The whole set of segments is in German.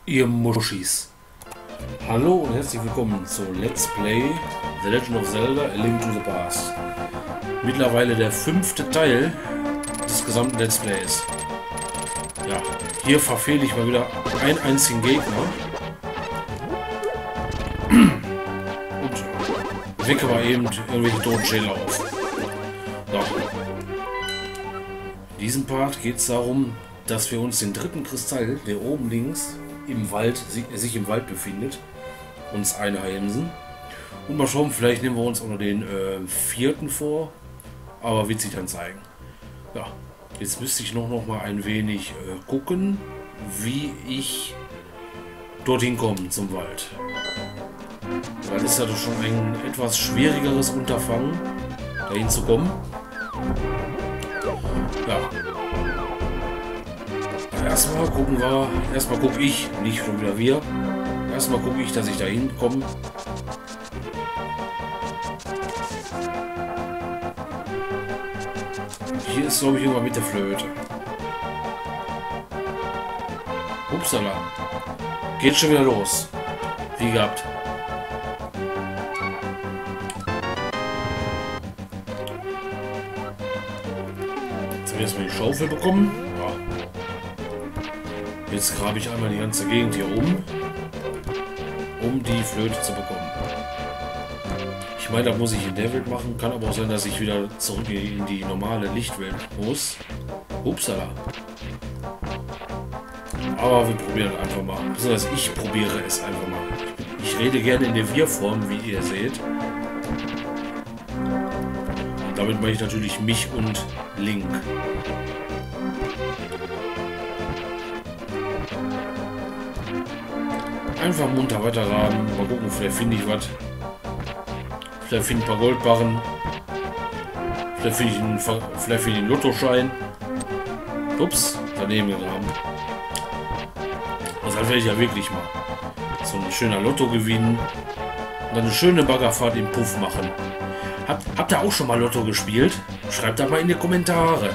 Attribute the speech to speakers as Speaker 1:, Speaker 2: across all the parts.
Speaker 1: Ihr Muschis. Hallo und herzlich willkommen zu Let's Play The Legend of Zelda: A Link to the Past. Mittlerweile der 5. Teil des gesamten Let's Plays. Ja, hier verfehle ich mal wieder einen einzigen Gegner. Und wecke mal eben irgendwelche Totenschädel auf. So. In diesem Part geht es darum, dass wir uns den dritten Kristall, der oben links im Wald, sich im Wald befindet, uns einheimsen. Und mal schauen, vielleicht nehmen wir uns auch noch den vierten vor, aber wird sich dann zeigen. Ja, jetzt müsste ich noch mal ein wenig gucken, wie ich dorthin komme zum Wald. Das ist ja doch schon ein etwas schwierigeres Unterfangen, dahin zu kommen. Ja. Erstmal gucke ich, nicht schon wieder wir. Erstmal gucke ich, dass ich da hinkomme. Hier ist, glaube ich, irgendwann mit der Flöte. Upsala. Geht schon wieder los. Wie gehabt. Jetzt haben wir erstmal die Schaufel bekommen. Ja. Jetzt grabe ich einmal die ganze Gegend hier um die Flöte zu bekommen. Ich meine, da muss ich in der Welt machen. Kann aber auch sein, dass ich wieder zurück in die normale Lichtwelt muss. Upsala. Aber wir probieren einfach mal. Besonders ich probiere es einfach mal. Ich rede gerne in der Wir-Form, wie ihr seht. Und damit meine ich natürlich mich und Link. Einfach munter weiterrahmen. Mal gucken, vielleicht finde ich was. Vielleicht finde ich ein paar Goldbarren. Vielleicht finde ich einen Lottoschein. Ups, daneben gegraben. Das werde ich ja wirklich mal. So ein schöner Lottogewinn. Und dann eine schöne Baggerfahrt im Puff machen. Habt ihr auch schon mal Lotto gespielt? Schreibt da mal in die Kommentare.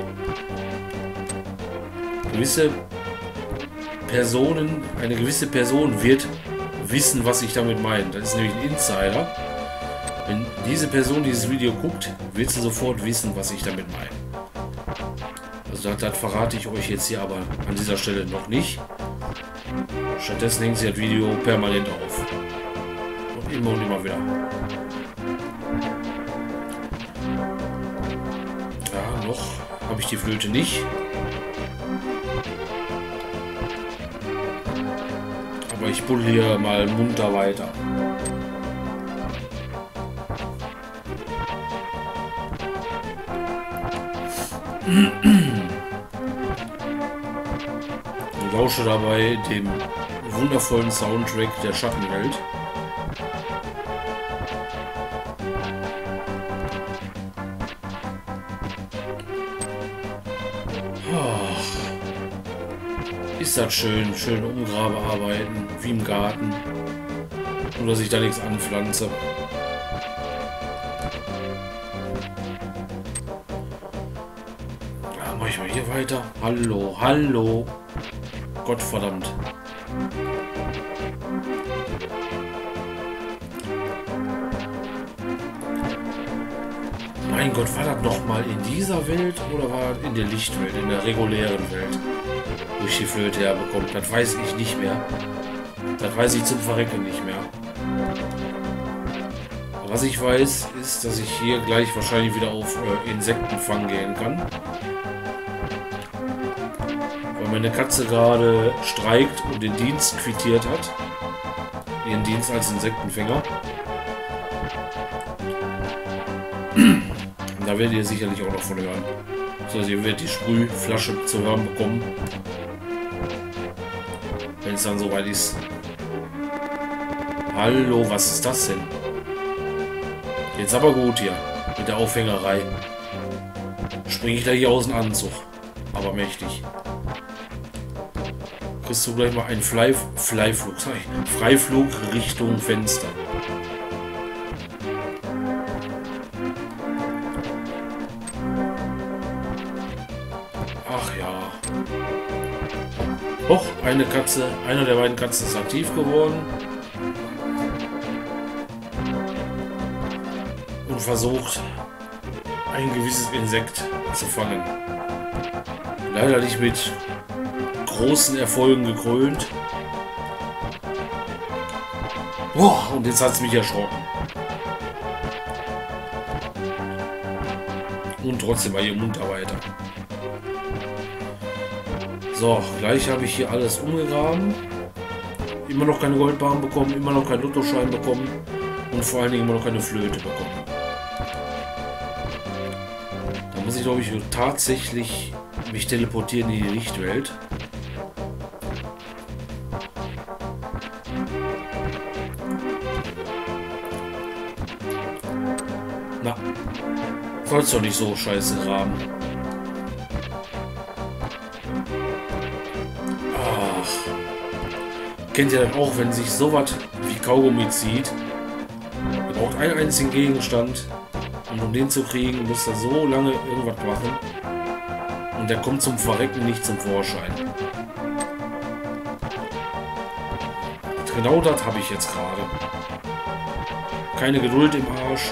Speaker 1: Eine gewisse Person wird wissen, was ich damit meine. Das ist nämlich ein Insider. Wenn diese Person dieses Video guckt, wird sie sofort wissen, was ich damit meine. Also das verrate ich euch jetzt hier aber an dieser Stelle noch nicht. Stattdessen hängt sie das Video permanent auf. Und immer wieder. Ja, noch habe ich die Flöte nicht. Aber ich buddel hier mal munter weiter. Ich lausche dabei dem wundervollen Soundtrack der Schattenwelt. Ist das schön, schön Umgrabearbeiten, wie im Garten. Nur dass ich da nichts anpflanze. Ja, mache ich mal hier weiter. Hallo, hallo. Gottverdammt. Mein Gott, war das noch mal in dieser Welt oder war das in der Lichtwelt, in der regulären Welt, wo ich die Flöte herbekomme? Das weiß ich nicht mehr. Das weiß ich zum Verrecken nicht mehr. Was ich weiß, ist, dass ich hier gleich wahrscheinlich wieder auf Insektenfang gehen kann. Weil meine Katze gerade streikt und den Dienst quittiert hat. Ihren Dienst als Insektenfänger. Da werdet ihr sicherlich auch noch von hören. Also ihr werdet die Sprühflasche zu hören bekommen. Wenn es dann soweit ist. Hallo, was ist das denn? Jetzt aber gut hier. Mit der Aufhängerei. Springe ich gleich hier aus dem Anzug. Aber mächtig. Kriegst du gleich mal einen Freiflug Richtung Fenster. Ach ja. Doch, eine Katze, einer der beiden Katzen ist aktiv geworden. Und versucht, ein gewisses Insekt zu fangen. Leider nicht mit großen Erfolgen gekrönt. Boah, und jetzt hat es mich erschrocken. Und trotzdem war ihr munter weiter. So, gleich habe ich hier alles umgegraben. Immer noch keine Goldbarren bekommen, immer noch keinen Lottoschein bekommen und vor allen Dingen immer noch keine Flöte bekommen. Da muss ich, glaube ich, tatsächlich mich teleportieren in die Lichtwelt. Na, soll's doch nicht so scheiße graben. Ach. Kennt ihr das auch, wenn sich sowas wie Kaugummi zieht? Ihr braucht einen einzigen Gegenstand und um den zu kriegen, müsst ihr so lange irgendwas machen. Und der kommt zum Verrecken nicht zum Vorschein. Und genau das habe ich jetzt gerade. Keine Geduld im Arsch.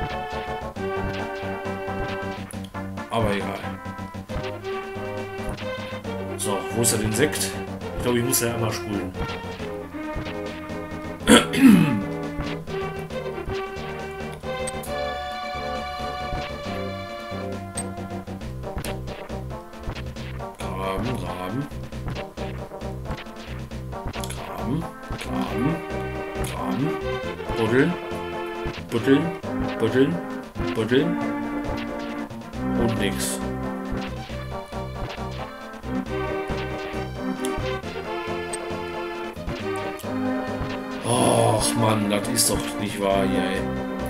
Speaker 1: Aber egal. So, wo ist der Insekt? Ich glaube, ich muss ja einmal sprühen. Graben, graben. Graben, graben, graben. Buddeln, buddeln, buddeln, buddeln. Und nix. Ach Mann, das ist doch nicht wahr hier, ey.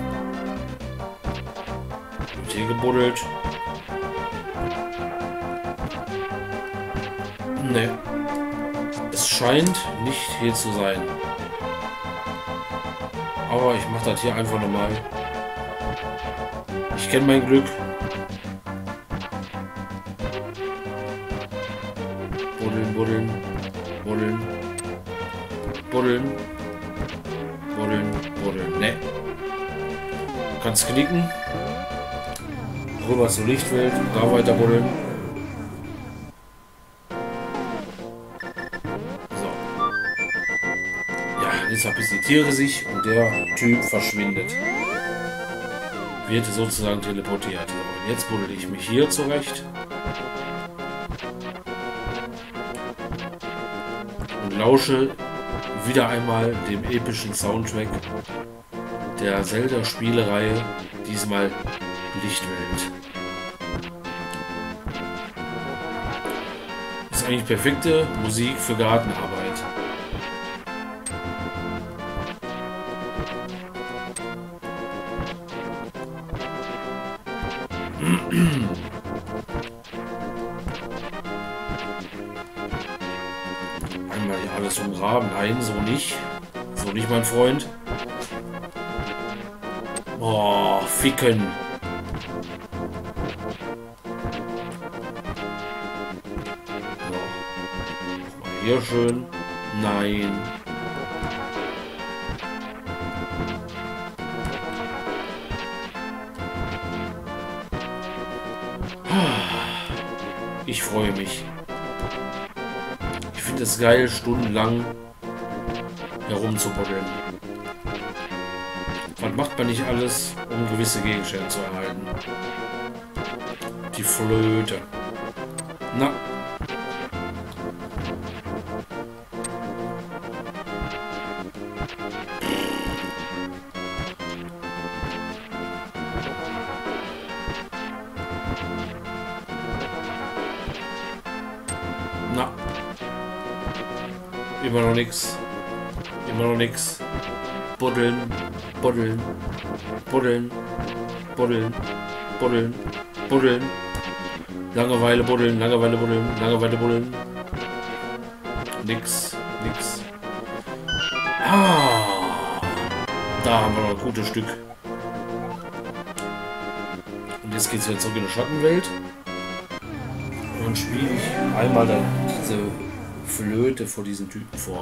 Speaker 1: Wird hier gebuddelt. Ne. Es scheint nicht hier zu sein. Aber ich mache das hier einfach nochmal. Ich kenne mein Glück. Buddeln, buddeln, buddeln, buddeln, buddeln, buddeln. Ne. Du kannst knicken. Rüber zur Lichtwelt. Da weiter buddeln. So. Ja, jetzt verpissen die Tiere sich und der Typ verschwindet. Wird sozusagen teleportiert. Und jetzt buddel ich mich hier zurecht. Und lausche wieder einmal dem epischen Soundtrack der Zelda-Spielereihe, diesmal Lichtwelt. Ist eigentlich perfekte Musik für Gartenarbeit. Einmal hier alles umgraben. Nein, so nicht. So nicht, mein Freund. Oh, ficken. So. Mal hier schön. Nein. Ich freue mich. Ich finde es geil, stundenlang herumzubuddeln. Was macht man nicht alles, um gewisse Gegenstände zu erhalten? Die Flöte. Na. Na. Immer noch nix. Immer noch nix. Buddeln, buddeln, buddeln, buddeln, buddeln, buddeln. Langeweile buddeln, Langeweile buddeln, Langeweile buddeln. Nix, nix. Ah, da haben wir noch ein gutes Stück. Und jetzt geht es wieder zurück in die Schattenwelt. Und dann spiele ich einmal dann diese Flöte vor diesen Typen vor.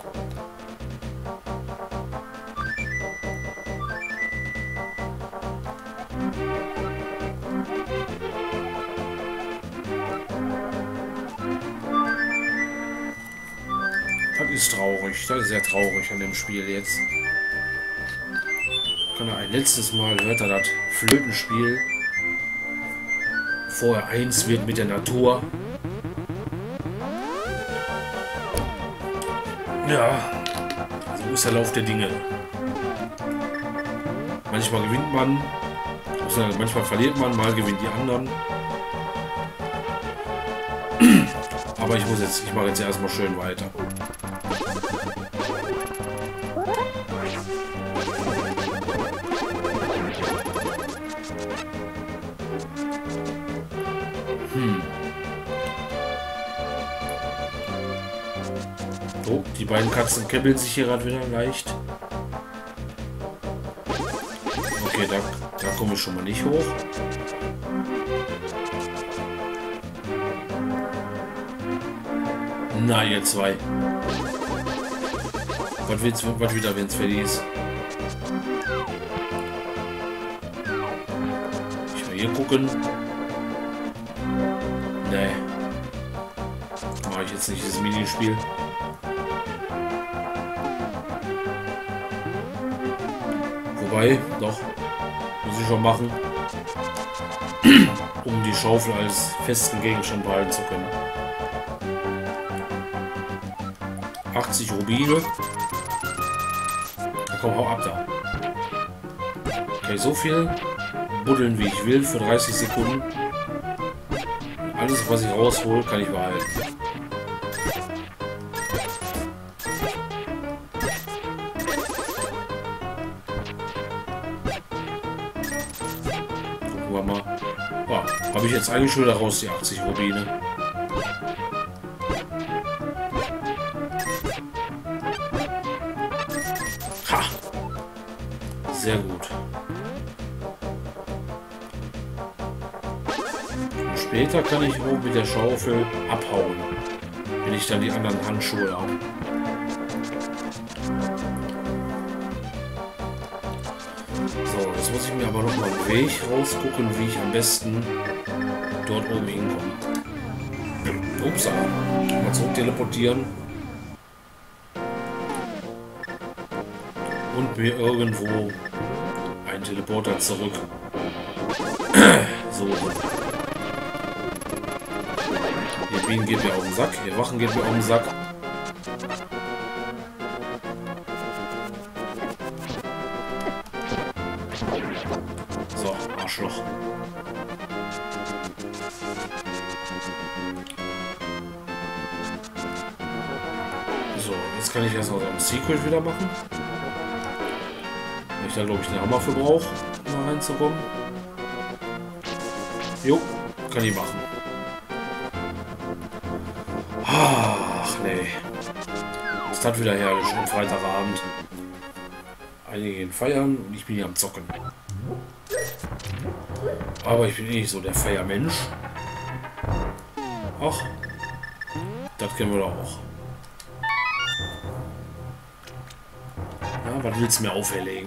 Speaker 1: Das ist traurig. Das ist sehr traurig an dem Spiel jetzt. Kann er ein letztes Mal, hört er das Flötenspiel. Vorher eins wird mit der Natur. Ja, so ist der Lauf der Dinge. Manchmal gewinnt man, manchmal verliert man, mal gewinnt die anderen. Aber ich mache jetzt erstmal schön weiter. Oh, die beiden Katzen käppeln sich hier gerade wieder leicht. Okay, da komme ich schon mal nicht hoch. Na, ihr zwei. Was wieder, wenn es fertig ist? Ich mal hier gucken. Nee. Mache ich jetzt nicht, dieses Minispiel. Wobei, doch. Muss ich schon machen. Um die Schaufel als festen Gegenstand behalten zu können. 80 Rubine. Na komm, hau ab da. Okay, so viel buddeln wie ich will für 30 Sekunden. Alles, was ich raushol, kann ich behalten. Gucken wir mal. Ja, habe ich jetzt eigentlich schon wieder raus, die 80 Rubine. Ha! Sehr gut. Später kann ich oben mit der Schaufel abhauen, wenn ich dann die anderen Handschuhe habe. So, jetzt muss ich mir aber noch mal einen Weg rausgucken, wie ich am besten dort oben hinkomme. Ups, mal zurück teleportieren. Und mir irgendwo einen Teleporter zurück. So. Ihr Bienen geht mir auf den Sack, ihr Wachen geht mir auf den Sack. So, Arschloch. So, jetzt kann ich erst noch so ein Secret wieder machen. Weil ich da glaube ich einen Hammer für brauche, um da reinzukommen. Jo, kann ich machen. Ach nee. Ist das wieder herrlich am Freitagabend. Einige gehen feiern und ich bin hier am Zocken. Aber ich bin eh nicht so der Feiermensch. Ach, das kennen wir doch auch. Na, was willst du mir auferlegen?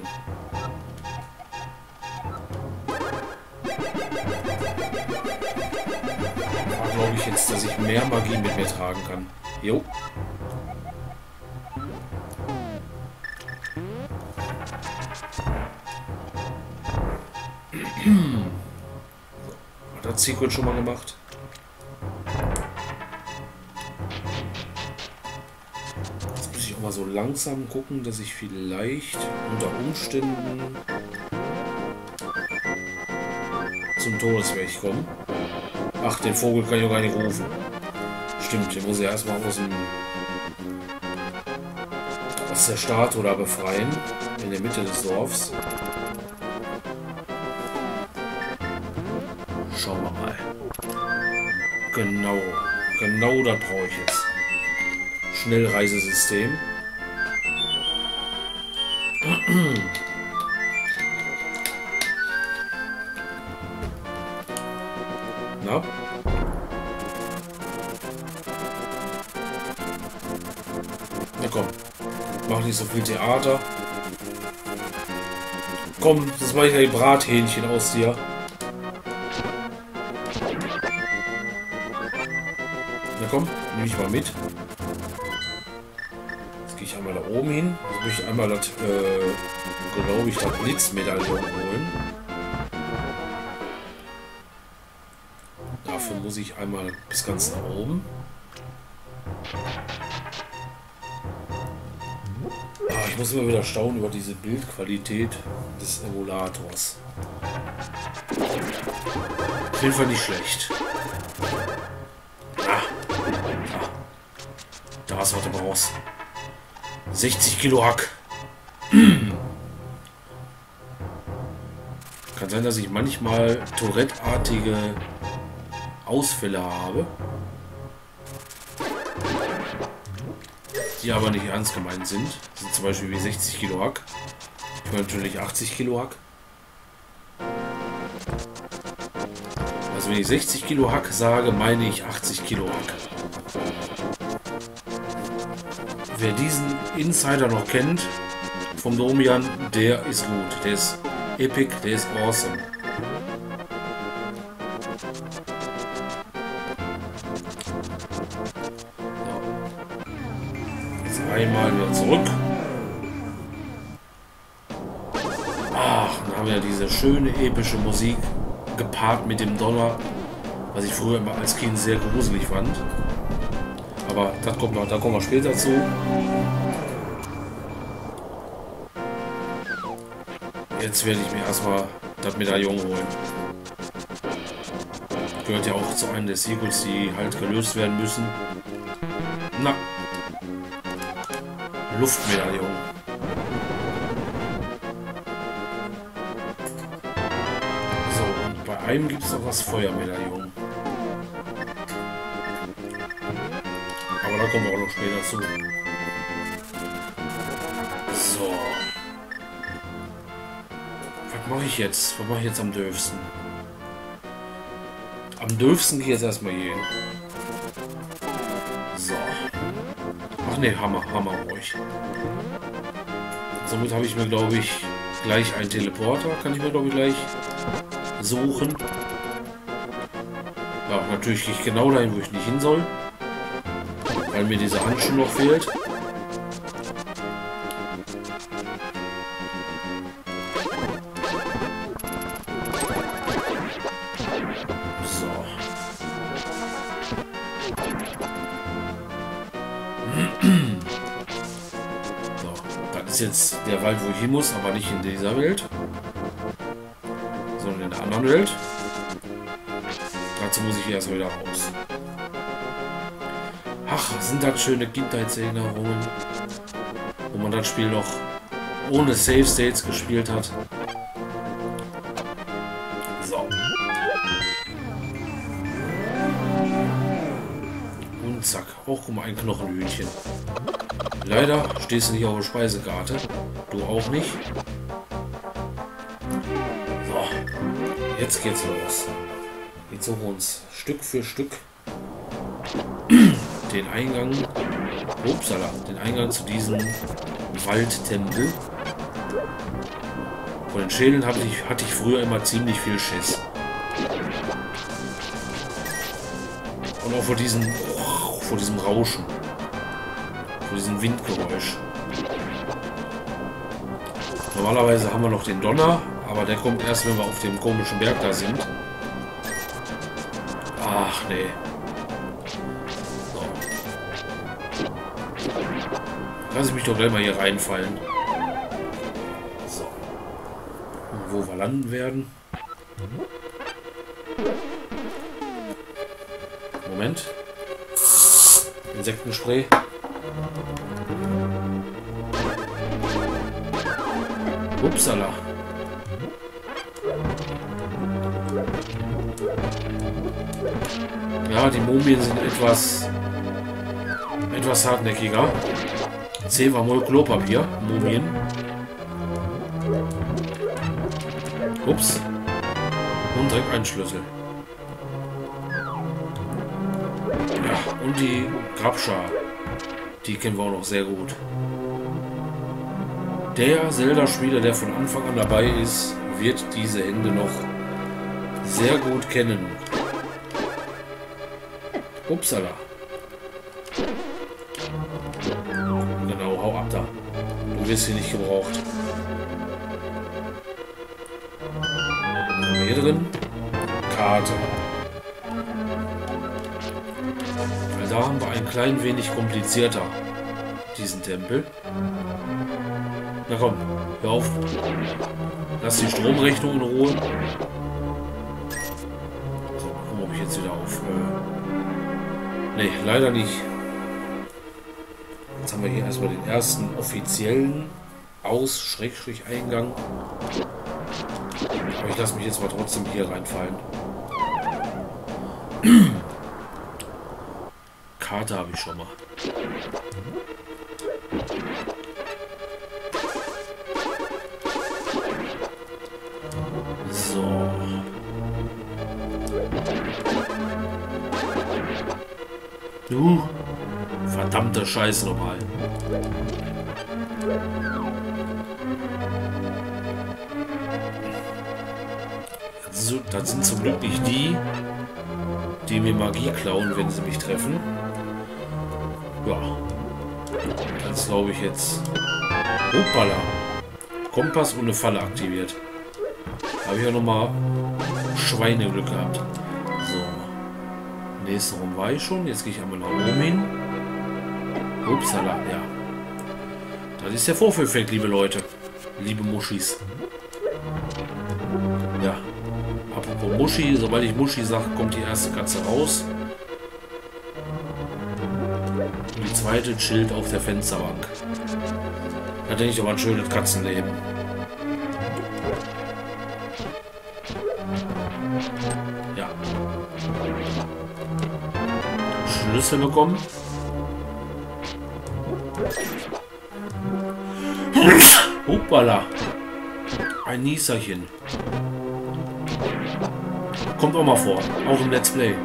Speaker 1: Glaube ich jetzt, dass ich mehr Magie mit mir tragen kann. Jo. Hat das Secret schon mal gemacht? Jetzt muss ich auch mal so langsam gucken, dass ich vielleicht unter Umständen zum Todesweg komme. Ach, den Vogel kann ich auch gar nicht rufen. Stimmt, den muss ich erstmal aus der Statue da befreien. In der Mitte des Dorfs. Schauen wir mal. Genau das brauche ich jetzt. Schnellreisesystem. Na? Na komm, mach nicht so viel Theater. Komm, das mache ich ja die Brathähnchen aus dir. Na komm, nehme ich mal mit. Jetzt gehe ich einmal da oben hin. Jetzt möchte ich einmal das, glaube ich, das Blitzmedaillon holen. Dafür muss ich einmal bis ganz nach oben. Ich muss immer wieder staunen über diese Bildqualität des Emulators. Auf jeden Fall nicht schlecht. Da ist was du brauchst. 60 Kilo Hack. Kann sein, dass ich manchmal Tourette-artige Ausfälle habe, die aber nicht ernst gemeint sind. Das sind zum Beispiel wie 60 Kilo Hack. Ich meine natürlich 80 Kilo Hack. Also wenn ich 60 Kilo Hack sage, meine ich 80 Kilo Hack. Wer diesen Insider noch kennt, vom Domian, der ist gut. Der ist epic, der ist awesome. Einmal wieder zurück. Ach, dann haben wir ja diese schöne epische Musik gepaart mit dem Donner, was ich früher immer als Kind sehr gruselig fand. Aber das kommt noch, da kommen wir später zu. Jetzt werde ich mir erstmal das Medaillon holen. Gehört ja auch zu einem der Sequels, die halt gelöst werden müssen. Na. Luftmedaillon. So, und bei einem gibt es noch das Feuermedaillon. Aber da kommen wir auch noch später zu. So. Was mache ich jetzt? Was mache ich jetzt am dürfsten? Am dürfsten gehe ich jetzt erstmal hier hin. So. Ach ne, Hammer ruhig. Somit habe ich mir, glaube ich, gleich einen Teleporter. Kann ich mir, glaube ich, gleich suchen. Ja, natürlich gehe ich genau dahin, wo ich nicht hin soll. Weil mir dieser Handschuh noch fehlt. So. So, das ist jetzt der Wald, wo ich hin muss, aber nicht in dieser Welt, sondern in der anderen Welt. Dazu muss ich erst wieder raus. Ach, sind das schöne Kindheitserinnerungen, wo man das Spiel noch ohne Save States gespielt hat. So. Und zack, auch guck mal, ein Knochenhühnchen. Leider stehst du nicht auf der Speisekarte. Du auch nicht. So. Jetzt geht's los. Jetzt suchen wir uns Stück für Stück den Eingang, upsala, den Eingang zu diesem Waldtempel. Von den Schädeln hatte ich früher immer ziemlich viel Schiss. Und auch vor diesem Rauschen, vor diesem Windgeräusch. Normalerweise haben wir noch den Donner, aber der kommt erst, wenn wir auf dem komischen Berg da sind. Ach nee. Lass ich mich doch gleich mal hier reinfallen. So. Und wo wir landen werden. Moment. Insektenspray. Upsala. Ja, die Mumien sind etwas hartnäckiger. 10 war mal Klopapier, Mumien. Ups. Und direkt ein Schlüssel. Ja, und die Grabschar. Die kennen wir auch noch sehr gut. Der Zelda-Spieler, der von Anfang an dabei ist, wird diese Hände noch sehr gut kennen. Upsala. Genau, hau ab da. Du wirst hier nicht gebraucht. Hier drin. Karte. Weil da haben wir ein klein wenig komplizierter diesen Tempel. Na komm, hör auf. Lass die Stromrechnung in Ruhe. So, gucken, ob ich jetzt wieder auf. Nee, leider nicht. Jetzt haben wir hier erstmal den ersten offiziellen Eingang. Aber ich lasse mich jetzt mal trotzdem hier reinfallen. Karte habe ich schon mal. So. Verdammte Scheiße nochmal. So, das sind zum Glück nicht die, die mir Magie klauen, wenn sie mich treffen. Ja. Das glaube ich jetzt. Hoppala. Kompass und eine Falle aktiviert. Habe ich ja nochmal Schweineglück gehabt. So. Nächsten Raum war ich schon. Jetzt gehe ich einmal nach oben hin. Upsala, ja. Das ist der Vorführeffekt, liebe Leute. Liebe Muschis. Ja. Apropos Muschi, sobald ich Muschi sage, kommt die erste Katze raus. Und die zweite chillt auf der Fensterbank. Da denke ich aber ein schönes Katzenleben. Ja. Schlüssel bekommen. Hoppala. Ein Nieserchen. Kommt auch mal vor. Auch im Let's Play.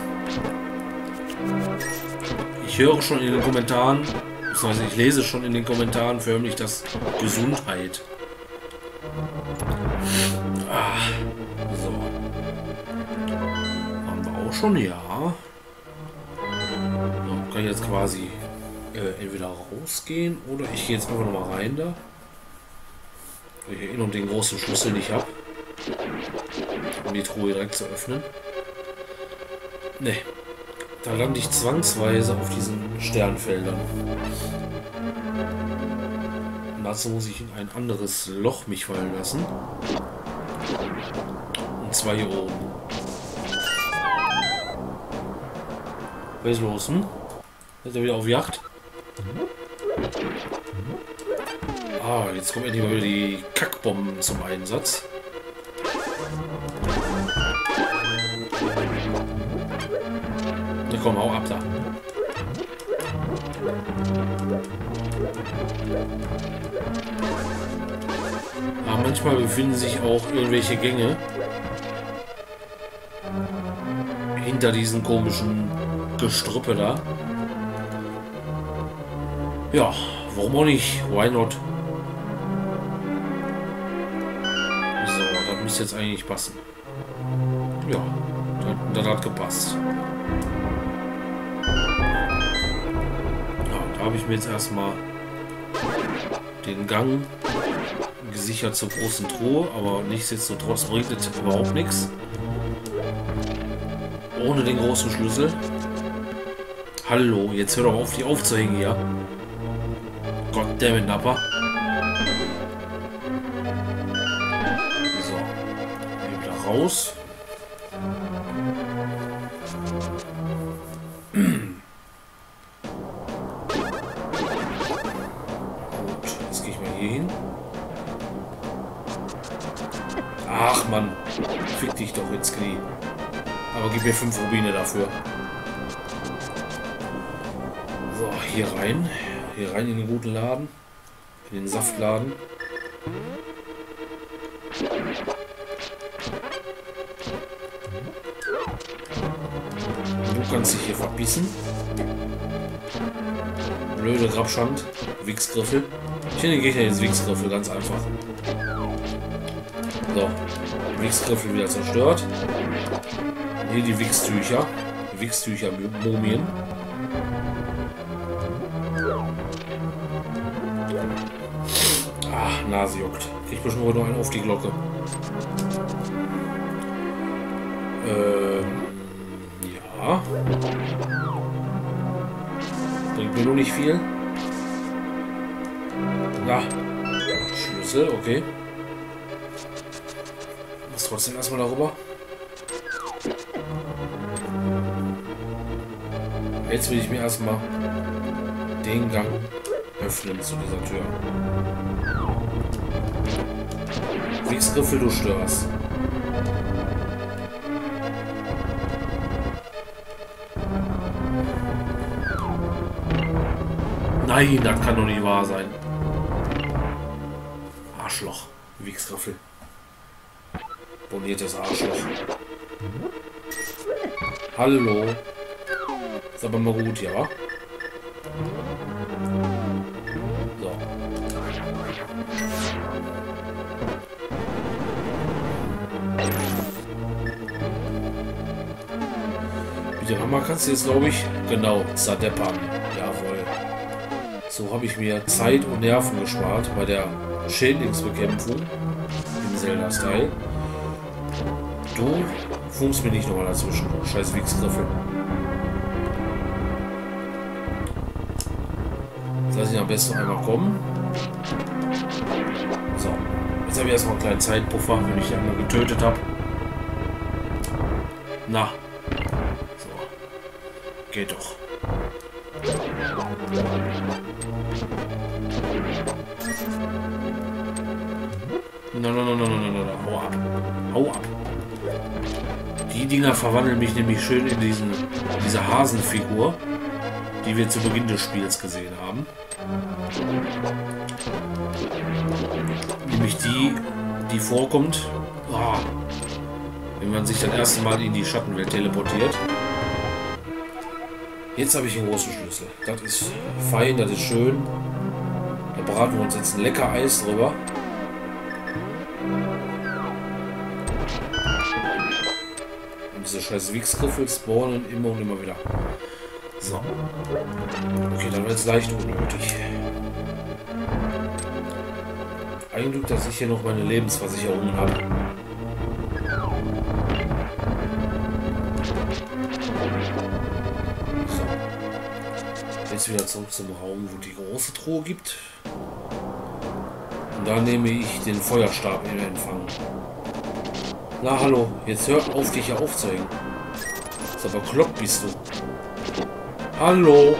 Speaker 1: Ich höre schon in den Kommentaren, beziehungsweise ich lese schon in den Kommentaren förmlich das Gesundheit. So. Haben wir auch schon, ja. So, kann ich jetzt quasi entweder rausgehen oder ich gehe jetzt einfach nochmal rein da. Weil ich noch den großen Schlüssel nicht habe. Um die Truhe direkt zu öffnen. Ne. Da lande ich zwangsweise auf diesen Sternfeldern. Und dazu muss ich in ein anderes Loch mich fallen lassen. Und zwar hier oben. Was ist los, hm? Ist er wieder auf Jagd? Ah, jetzt kommen endlich mal wieder die Kackbomben zum Einsatz. Na komm, hau ab da. Aber manchmal befinden sich auch irgendwelche Gänge hinter diesen komischen Gestrüppe da. Ja, warum auch nicht? Why not? So, das müsste jetzt eigentlich passen. Ja, das hat gepasst. Ja, da habe ich mir jetzt erstmal den Gang gesichert zur großen Truhe, aber nichtsdestotrotz bringt es überhaupt nichts. Ohne den großen Schlüssel. Hallo, jetzt hör doch auf, die aufzuhängen hier. Goddammit, Nappa. So. Hier wieder raus. Gut, jetzt gehe ich mal hier hin. Ach Mann, fick dich doch ins Knie. Aber gib mir 5 Rubine dafür. So, hier rein. Hier rein in den guten Laden. In den Saftladen. Du kannst dich hier verbissen. blöde Grabschand. Wichsgriffel. Ich nenne den Gegner jetzt Wichsgriffel, ganz einfach. So. Wichsgriffel wieder zerstört. Hier die Wichstücher. Wichstücher-Mumien. Ach, Nase juckt. Krieg bestimmt noch einen auf die Glocke. Ja. Bringt mir nur nicht viel. Na. Schlüssel, okay. Muss trotzdem erstmal darüber. Jetzt will ich mir erstmal den Gang öffnen zu dieser Tür. Wichsgriffel, du störst. Nein, das kann doch nicht wahr sein. Arschloch. Wichsgriffel. Boniertes Arschloch. Hallo. Ist aber mal gut, ja? So. Mit dem Hammer kannst du jetzt, glaube ich, genau, zerdeppern. Jawohl. So habe ich mir Zeit und Nerven gespart bei der Schädlingsbekämpfung im Zelda-Style. Du funkst mir nicht nochmal dazwischen. Scheiß Wichsgriffel. Jetzt lasse ich am besten einmal kommen. So. Jetzt habe ich erstmal einen kleinen Zeitpuffer, wenn ich ihn einmal getötet habe. Na. So. Geht doch. No. Hau ab. Hau ab. Die Dinger verwandeln mich nämlich schön in diese Hasenfigur, die wir zu Beginn des Spiels gesehen haben. Nämlich die vorkommt, wenn man sich das erste Mal in die Schattenwelt teleportiert. Jetzt habe ich einen großen Schlüssel. Das ist fein, das ist schön. Da braten wir uns jetzt ein lecker Eis drüber. Und diese scheiß Wichsgriffel spawnen immer und immer wieder. So. Okay, dann wird es leicht unnötig. Ein Glück, dass ich hier noch meine Lebensversicherungen habe. So. Jetzt wieder zurück zum Raum, wo die große Truhe gibt. Und da nehme ich den Feuerstab in Empfang. Na hallo, jetzt hör auf, dich hier aufzuhängen. Ist aber kloppt bist du. Hallo.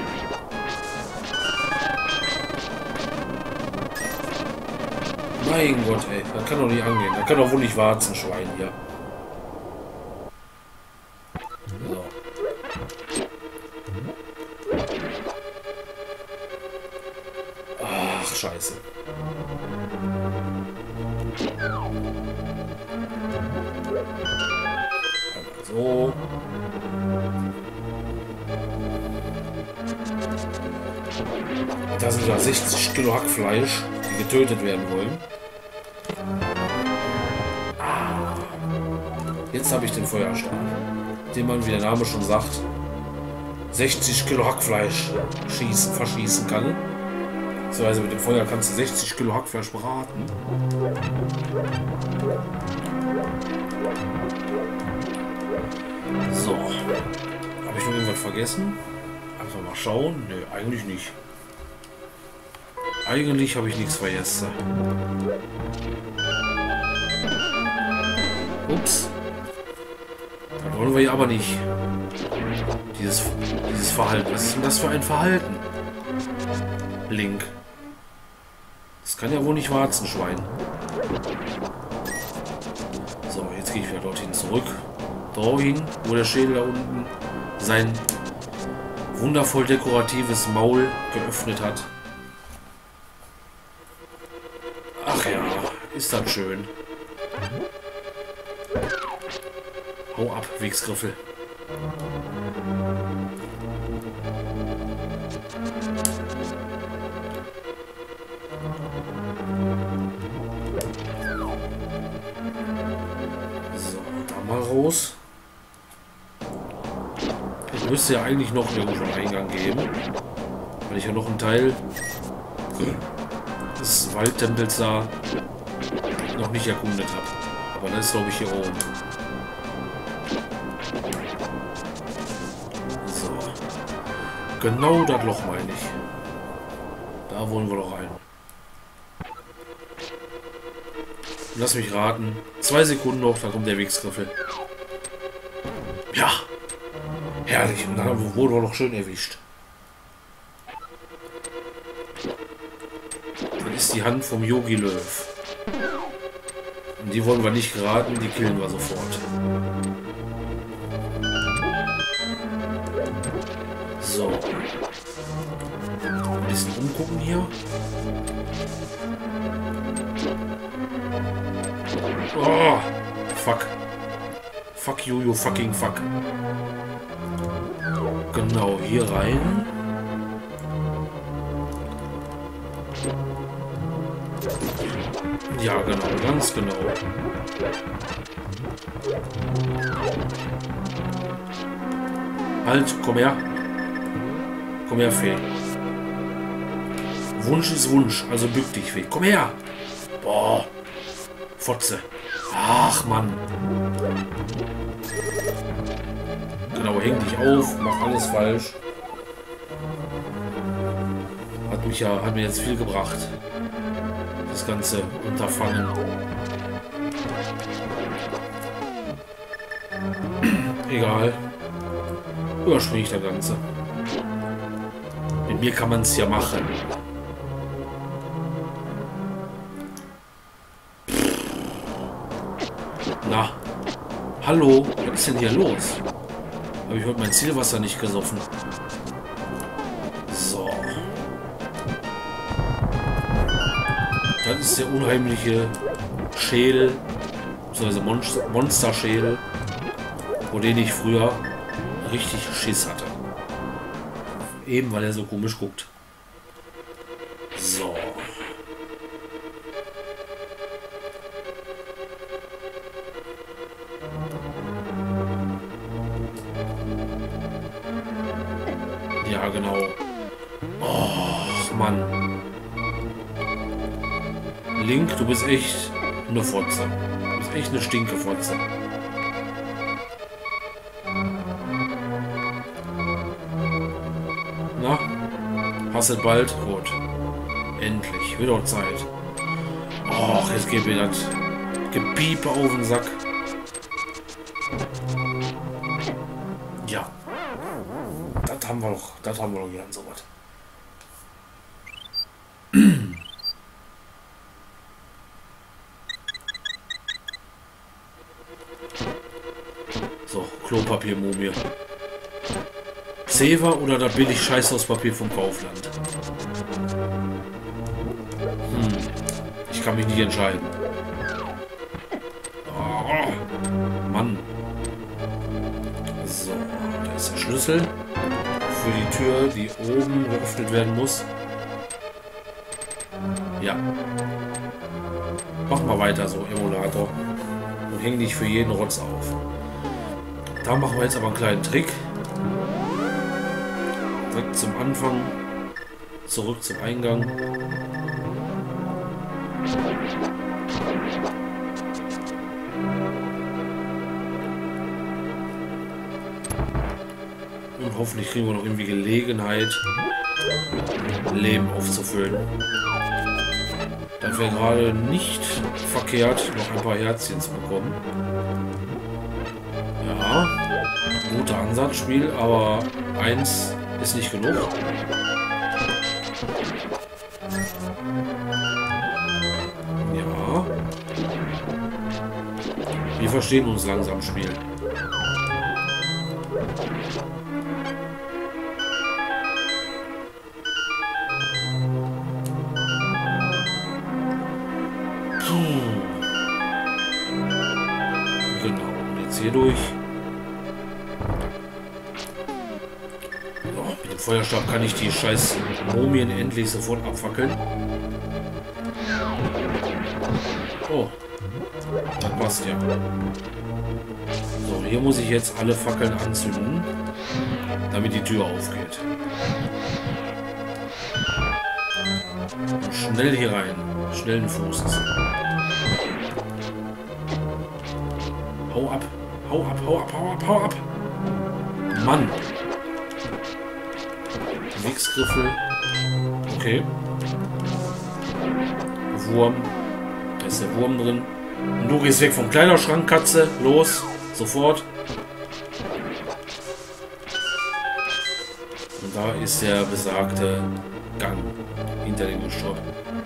Speaker 1: Mein Gott, ey. Das kann doch nicht angehen. Das kann doch wohl nicht Warzenschwein hier. So. Ach, scheiße. So. Da sind ja 60 Kilo Hackfleisch, die getötet werden wollen. Jetzt habe ich den Feuerstab, den man, wie der Name schon sagt, 60 Kilo Hackfleisch verschießen kann. Also mit dem Feuer kannst du 60 Kilo Hackfleisch braten. So. Habe ich noch irgendwas vergessen? Einfach mal schauen. Nö, eigentlich nicht. Eigentlich habe ich nichts vergessen. Ups. Das wollen wir ja aber nicht. Dieses Verhalten. Was ist denn das für ein Verhalten? Link. Das kann ja wohl nicht Warzenschwein. So, jetzt gehe ich wieder dorthin zurück. Dorthin, wo der Schädel da unten sein wundervoll dekoratives Maul geöffnet hat. Ach ja, ist das schön. Hau ab, Wichsgriffel. Müsste ja eigentlich noch irgendwo einen Eingang geben. Weil ich ja noch einen Teil des Waldtempels da noch nicht erkundet habe. Aber das ist, glaube ich, hier oben. So. Genau das Loch meine ich. Da wollen wir doch rein. Lass mich raten. 2 Sekunden noch, da kommt der Wegsgriffel. Ja. Herrlich. Und dann wurden wir noch schön erwischt. Das ist die Hand vom Yogi Löw. Und die wollen wir nicht geraten, die killen wir sofort. So. Ein bisschen umgucken hier. Oh, fuck. Fuck you, you fucking fuck. Genau, hier rein. Ja, genau, ganz genau. Halt, komm her. Komm her, Fee. Wunsch ist Wunsch, also bück dich, Fee. Komm her. Boah. Fotze. Ach, Mann. Genau, häng dich auf, mach alles falsch. Hat mir jetzt viel gebracht. Das ganze Unterfangen. Egal. Überspringe ich das Ganze. Mit mir kann man es ja machen. Na. Hallo? Was ist denn hier los? Habe ich heute mein Zielwasser nicht gesoffen? So. Das ist der unheimliche Schädel, beziehungsweise Monsterschädel, vor den ich früher richtig Schiss hatte. Eben weil er so komisch guckt. So. Ja, genau. Oh, Mann. Link, du bist echt eine Fotze. Du bist echt eine Stinkefotze. Na? Hast du bald? Gut. Endlich. Wird auch Zeit. Och, jetzt geht mir das Gepiepe auf den Sack. Ja. Das haben wir doch gern so was. So, Klopapiermumie. Zewa oder das billig Scheißhauspapier vom Kaufland? Ich kann mich nicht entscheiden. Oh, Mann. So, da ist der Schlüssel für die Tür, die oben geöffnet werden muss. Ja. Mach mal weiter so, Emulator. Und häng dich für jeden Rotz auf. Da machen wir jetzt aber einen kleinen Trick. Direkt zum Anfang. Zurück zum Eingang. Und hoffentlich kriegen wir noch irgendwie Gelegenheit, Leben aufzufüllen. Das wäre gerade nicht verkehrt, noch ein paar Herzchen zu bekommen. Ja, guter Ansatzspiel, aber eins ist nicht genug. Ja. Wir verstehen uns langsam, Spiel. Genau, und jetzt hier durch. So, mit dem Feuerstab kann ich die scheiß Mumien endlich sofort abfackeln. Oh, das passt ja. So, hier muss ich jetzt alle Fackeln anzünden. damit die Tür aufgeht. Und schnell hier rein. Schnellen Fußes. Hau ab. Hau ab, hau ab, hau ab, hau ab. Mann. Wichsgriffel. Okay. Wurm. Da ist der Wurm drin. Und du gehst weg vom Kleiderschrank, Katze. Los. Sofort. Und da ist der besagte Gang hinter dem Gestrüpp.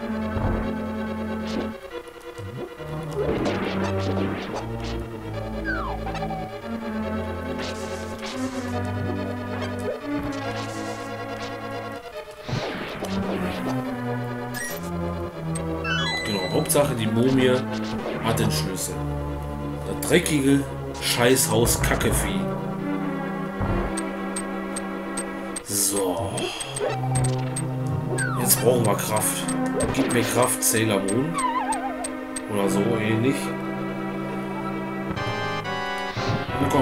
Speaker 1: Genau, Hauptsache die Mumie hat den Schlüssel. Das dreckige Scheißhaus Kackevieh. So. Jetzt brauchen wir Kraft. Gib mir Kraft, Sailor Moon. Oder so ähnlich. Na komm.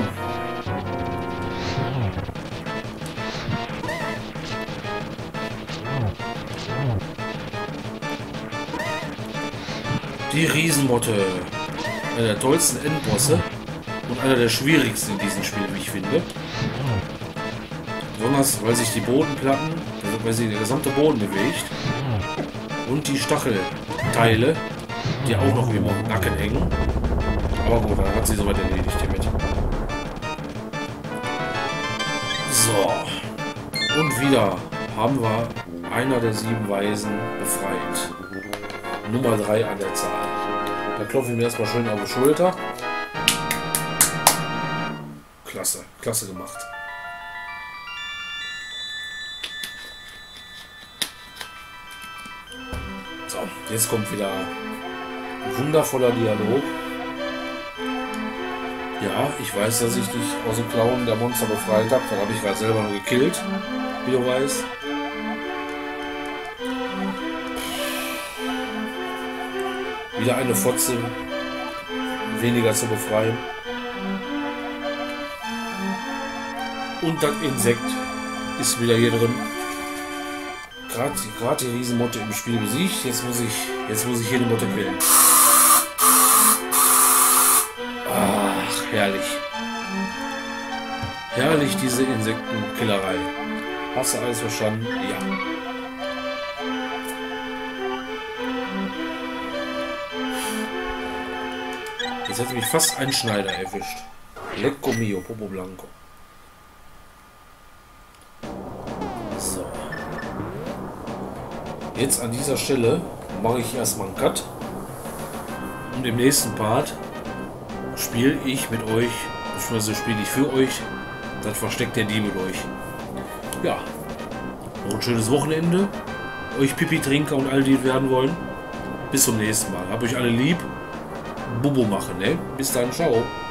Speaker 1: Die Riesenmotte. Einer der tollsten Endbosse. Und einer der schwierigsten in diesem Spiel, wie ich finde. Besonders, weil sich die Bodenplatten, also weil sich der gesamte Boden bewegt. Und die Stachelteile, die auch noch im Nacken hängen. Aber gut, dann hat sie soweit erledigt hiermit. So. Und wieder haben wir einer der 7 Weisen befreit. Nummer 3 an der Zahl. Da klopfe ich mir erstmal schön auf die Schulter. Klasse, klasse gemacht. So, jetzt kommt wieder ein wundervoller Dialog. Ja, ich weiß, dass ich dich aus dem Klauen der Monster befreit habe. Dann habe ich gerade selber nur gekillt, wie du weißt. Wieder eine Fotze weniger zu befreien. Und das Insekt ist wieder hier drin. Gerade die Riesenmotte im Spiel besiegt. Jetzt muss ich hier die Motte quälen. Ach, herrlich. Herrlich, diese Insektenkillerei. Hast du alles verstanden? Ja. Jetzt hätte mich fast ein Schneider erwischt. Lecco mio, Popo Blanco. So. Jetzt an dieser Stelle mache ich erstmal einen Cut. Und im nächsten Part spiele ich mit euch, beziehungsweise spiele ich für euch, das Versteck der Diebe durch. Ja. Noch ein schönes Wochenende. Euch Pipi-Trinker und all die werden wollen. Bis zum nächsten Mal. Hab euch alle lieb. Bubu machen, ne? Bis dann, ciao.